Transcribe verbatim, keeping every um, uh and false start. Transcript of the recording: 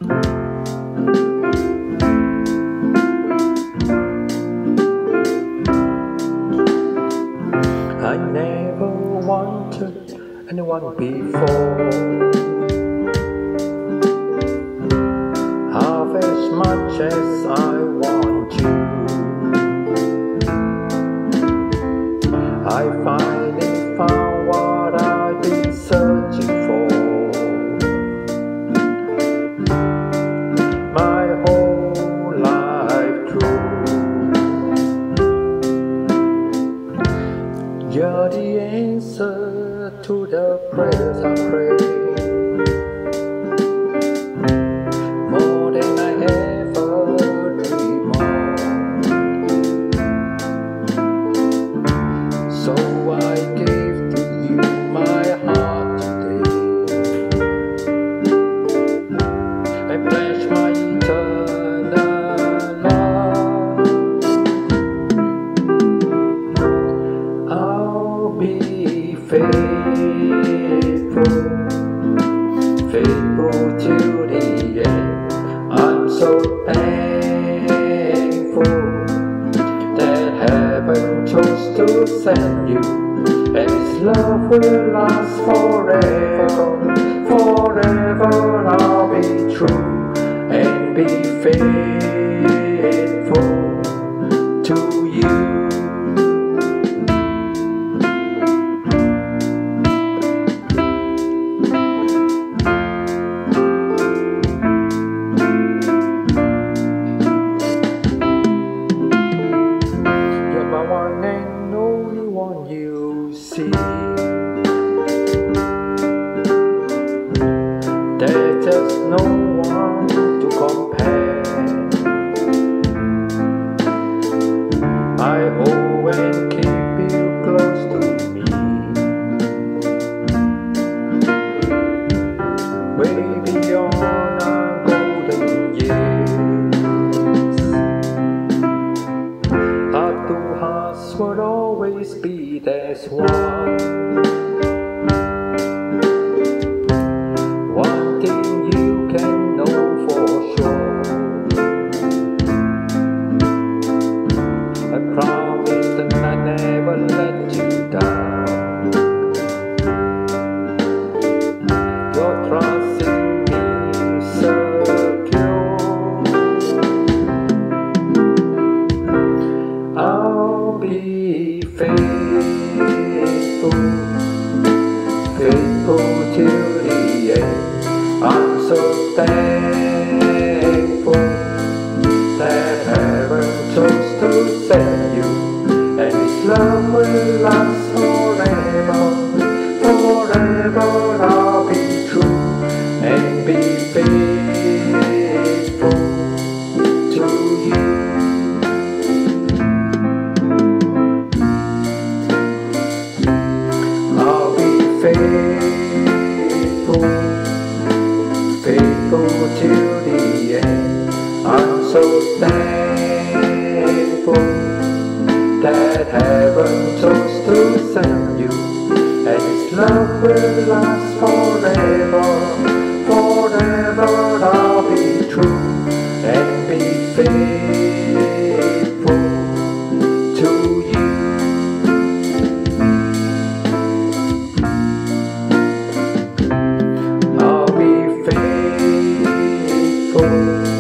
I never wanted anyone before, half as much as I want you. I finally found what I've been searching for. My whole life through, you're the answer to the prayers I pray, more than I ever dreamed of. So I gave to you my heart today. I pledge my eternal love. I'll be faithful, faithful till the end. I'm so thankful that heaven chose to send you, and His love will last forever. Forever I'll be true and be faithful to you. One and only one you see. There's just no one to compare. I hope and keep you close to me, way beyond our golden years. Heart to hearts will always be there's one. One thing you can know for sure, I promise that I never let you down. Your trust in me is secure. I'll be faithful, faithful till the end. I'm so thankful that heaven chose to send you, and His love will last forever. Forever I'll be true and be faithful to you. I'll be faithful, faithful till the end. I'm so thankful that heaven chose to send you, and His love will last forever. Forever I'll be true and be faithful to you. I'll be faithful,